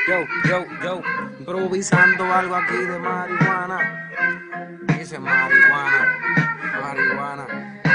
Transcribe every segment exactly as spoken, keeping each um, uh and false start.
Yo, yo, yo, improvisando algo aquí de marihuana. Dice marihuana, marihuana.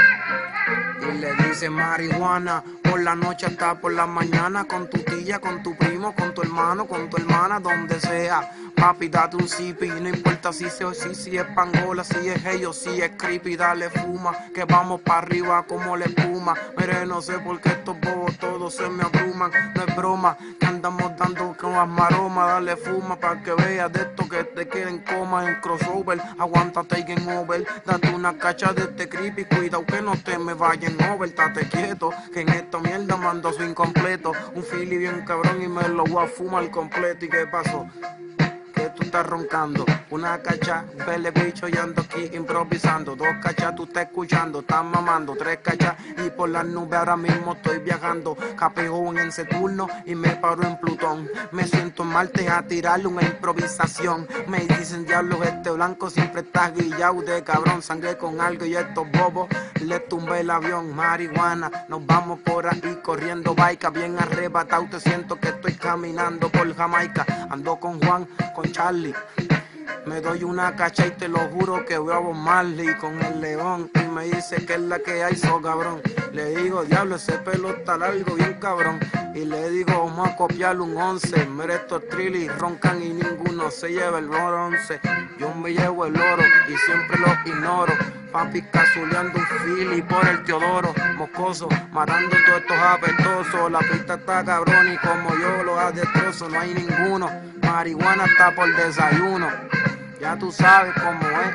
Y le dice marihuana, por la noche hasta por la mañana, con tu tía, con tu primo, con tu hermano, con tu hermana, donde sea. Papi, date un sipi, no importa si se o si, si es pangola, si es ellos, si es creepy, dale fuma, que vamos para arriba como la espuma. Mire, no sé por qué estos bobos todos se me abruman, no es broma, que andamos dando con las maromas, dale fuma para que veas de esto que te queden coma en crossover, aguántate y game over, date una cacha de este creepy, cuidado que no te me vayan over, estate quieto, que en esta mierda mando su incompleto, un fili bien cabrón y me lo voy a fumar completo. ¿Y qué pasó? Que tú estás roncando, una cacha, vele bicho, y ando aquí improvisando, dos cachas tú estás escuchando, estás mamando, tres cachas y por las nubes ahora mismo estoy viajando, capejón en ese turno y me paro en Plutón, me siento en Marte a tirarle una improvisación, me dicen diablo este blanco siempre está guillado de cabrón, sangre con algo y estos bobos le tumbé el avión, marihuana, nos vamos por ahí corriendo baica, bien arrebatado, te siento que estoy caminando por Jamaica, ando con Juan, con Charlie, me doy una cacha y te lo juro que veo a Bob Marley con el león y me dice que es la que hay, so cabrón, le digo diablo ese pelo está largo bien cabrón y le digo vamos a copiarle un once, mira estos trillis roncan y ninguno se lleva el bronce, yo me llevo el oro y siempre lo ignoro, papi cazuleando un fili por el Teodoro, moscoso, matando todos estos apetosos, la pista está cabrón y como yo lo destrozo, no hay ninguno, marihuana está por desayuno, ya tú sabes cómo es,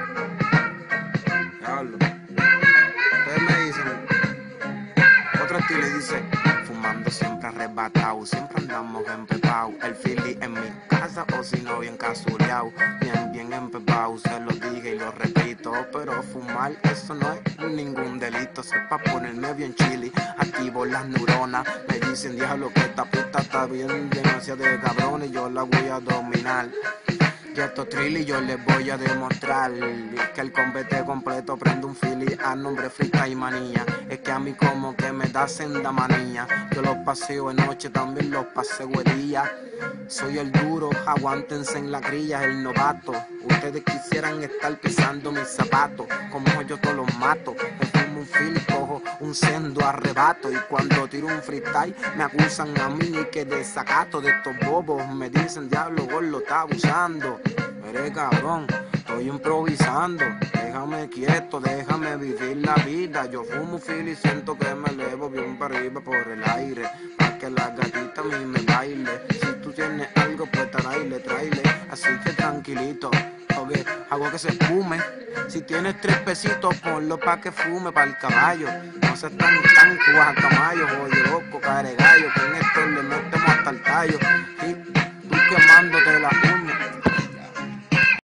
diablo, ustedes me dicen, otro estilo y dice, fumando siempre arrebatado, siempre andamos empepao, el fili en mi casa o si no bien casuleado, bien bien empepao, se lo dije y lo repito, pero fumar eso no es ningún delito, sepa ponerme bien chili, activo las neuronas, me dicen diablo que esta pista está bien llena de cabrones, yo la voy a dominar. Y estos trillis yo les voy a demostrar que el combate completo prende un fili a nombre frita y manía. Es que a mí como que me da senda manía. Yo los paseo de noche, también los paseo de día. Soy el duro, aguántense en la grilla, el novato. Ustedes quisieran estar pisando mis zapatos, como yo todos los mato. Me fumo un fili, cojo un sendo arrebato. Y cuando tiro un freestyle me acusan a mí y que desacato de estos bobos. Me dicen diablo, gol lo está abusando. Eres cabrón, estoy improvisando, déjame quieto, déjame vivir la vida. Yo fumo fil y siento que me elevo bien para arriba por el aire, para que la gatita a mí me baile. Si tú tienes algo pues traile, traile, así que tranquilito, porque hago que se fume. Si tienes tres pesitos ponlo pa' que fume para el caballo. No seas tan tan guacamayo, oye loco, caregallo, que en esto le metemos hasta el tallo. Y